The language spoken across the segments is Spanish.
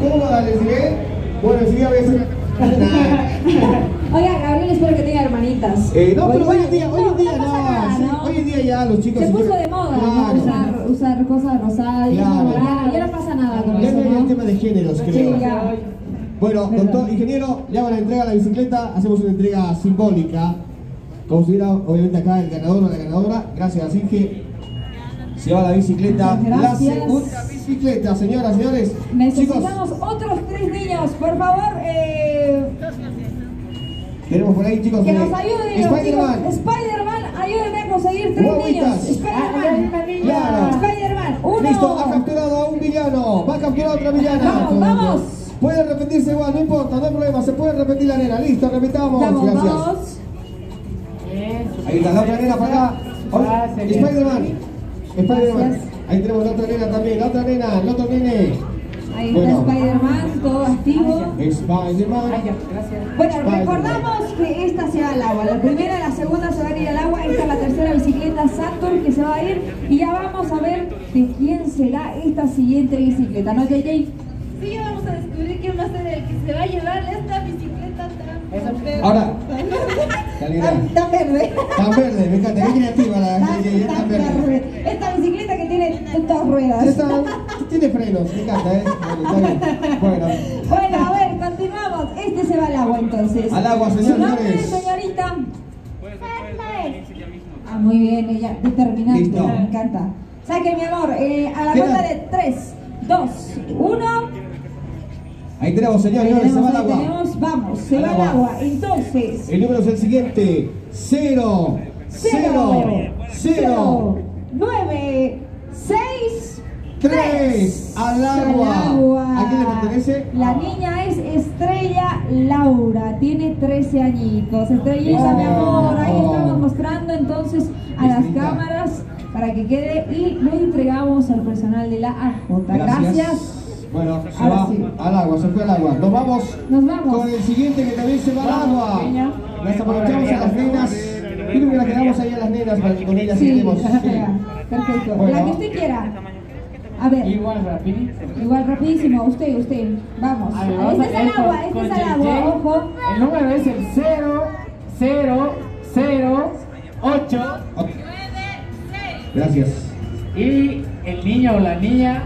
cómoda, les diré. Bueno, enseguida voy a hacer... Oiga, Gabriel, espero que tenga hermanitas. No, pero hoy en día no. Hoy en día ya los chicos... Se puso de moda, claro, ¿no? Usar cosas rosadas. Claro. Ya no pasa nada con ya eso, no hay el ¿no? tema de géneros, creo. Sí, ya. Bueno, doctor, ingeniero, le hago la entrega a la bicicleta, hacemos una entrega simbólica. Como estuviera, obviamente, acá el ganador o la ganadora. Gracias, Inge. Se va la bicicleta, la segunda bicicleta, señoras, señores. Necesitamos chicos, otros 3 niños, por favor. Tenemos por ahí, chicos. Que nos ayuden los Spider-Man. chicos. Spider-Man, ayúdenme a conseguir 3 niños. Spider-Man. Claro. Spider-Man, 1. Listo, ha capturado a un villano. Va a capturar a otra villana. Vamos, vamos. Puede repetirse igual, no importa, no hay problema. Se puede repetir la nena. Listo, repitamos. Vamos, gracias. vamos. Ahí está la otra nena para acá. Spider-Man. Spider-Man. Ahí tenemos la otra nena también. La otra nena, el otro nene. Ahí está Spider-Man, todo activo. Spider-Man. Bueno, recordamos que esta se va al agua. La primera, la segunda se van a ir al agua. Esta es la tercera bicicleta Saturn que se va a ir. Y ya vamos a ver de quién será esta siguiente bicicleta, ¿no, JJ? Sí, ya vamos a descubrir quién va a ser el que se va a llevar esta bicicleta tan... Ahora. Tan verde. Tan verde, me encanta. Qué creativa la JJ. Tan verde. Esta bicicleta que tiene 2 ruedas. Tiene frenos, me encanta, ¿eh? Bueno, Bueno, a ver, continuamos. Este se va al agua entonces. Al agua, ¿Su nombre, señores. señorita? Ah, muy bien, ella determinante, Listo. me encanta. Saque, mi amor, a la cuenta de 3, 2, 1. Ahí tenemos, señores, se va al agua. Vamos, se va al agua. Entonces, El número es el siguiente: 0, 0, 0, 9, 6, 3. Al agua. ¿A quién le pertenece? La niña es Estrella Laura, tiene 13 añitos. Estrellita, mi amor, ahí estamos mostrando entonces a las cámaras para que quede y lo entregamos al personal de la AJ. Gracias. Bueno, se va al agua, se fue al agua. Nos vamos con el siguiente que también se va al agua. Las aprovechamos a las nenas. Creo que las quedamos ahí a las nenas para que con ellas seguimos. Perfecto. Bueno. La que usted quiera. A ver. Igual rapidísimo. Usted. Vamos. Este es al agua, este es al agua. Ojo. El número es el 0, 0, 0, 8. Gracias. Y el niño o la niña.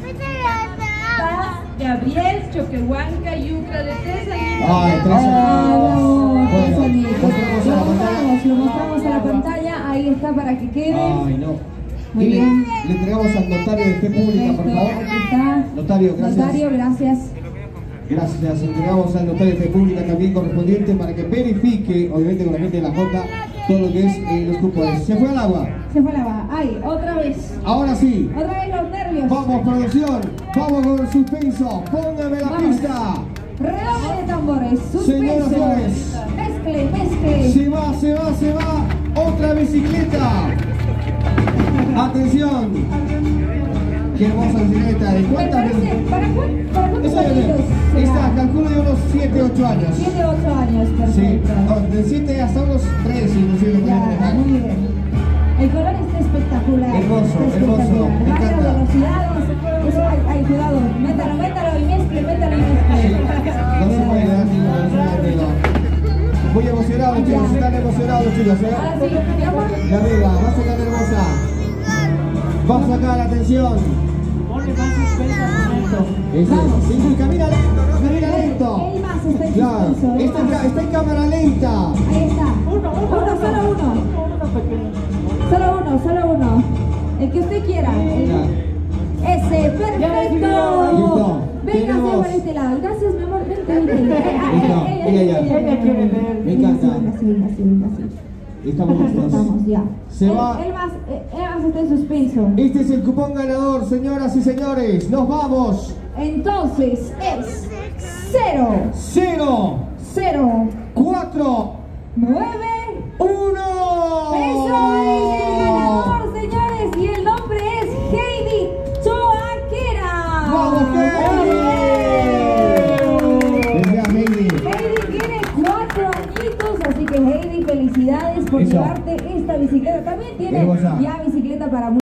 Gabriel Choquehuanca Yucra de 3 años. Ay, 3 años. Tres Bueno, añitos. Lo mostramos a la pantalla. Ahí está para que quede. Ay, no. Muy Y bien. le entregamos al notario de fe pública, por favor. Aquí está. Notario, gracias. Notario, gracias. Gracias. Entregamos al notario de fe pública también correspondiente para que verifique, obviamente con la gente de la J, todo lo que es los cupones. ¿Se fue al agua? Se fue la baja. Ay, otra vez. Ahora sí. Otra vez los nervios. Vamos, producción. Vamos con el suspenso. Póngame la pista. Redoble de tambores. Señoras, Suspenso. señores. Mezcle. Se va. Otra bicicleta. Atención. Qué hermosa bicicleta. ¿De cuántas veces? ¿Para cuántos Esa añitos? Esta, calculo de unos 7, 8 años. 7, 8 años, Sí, perfecto. de 7 hasta unos 3, inclusive. Ya, muy bien. El color está espectacular. Hermoso, está hermoso, espectacular. me Baja encanta. velocidades. Eso, ay, cuidado. Métalo y mezcle. No se puede dar ningún. Muy emocionados, chicos. Están emocionados, chicos. Ahora sí, mi amor. Y arriba, va a sacar hermosa. Vamos a sacar, atención. Ponle más suspenso al momento. Vamos. Sí, camina lento, no camina lento. Él más está en Claro, suspenso. está en cámara lenta. Ahí está. Solo uno. El que usted quiera. Ese, perfecto. Listo. Venga, Tenemos- por este lado. Gracias, mi amor. Vente. Listo, ella quiere ver. Me encanta. Venga, sí. Estamos listos. Estamos ya. Se va. Él más está en suspenso. Este es el cupón ganador, señoras y señores. Nos vamos. Entonces es 0, 0, 0, 4, 9. 1. Eso es el ganador, señores. Y el nombre es Heidi Choaquera. ¡Vamos, Heidi! Heidi. Heidi tiene 4 añitos, así que Heidi, felicidades por Eso. llevarte esta bicicleta. También tiene Hermosa. ya bicicleta para